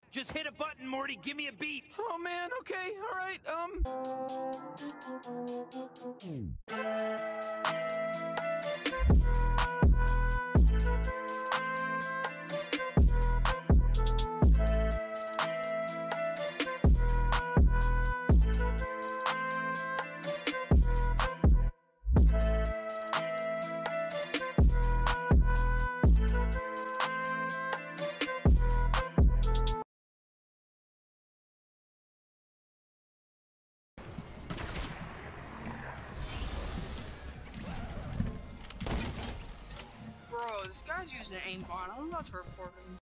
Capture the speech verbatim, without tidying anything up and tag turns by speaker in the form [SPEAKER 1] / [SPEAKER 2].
[SPEAKER 1] Just hit a button, Morty. Give me a beat.
[SPEAKER 2] Oh man, okay, alright, um...
[SPEAKER 3] Bro, this guy's using an aimbot. I'm about to report him.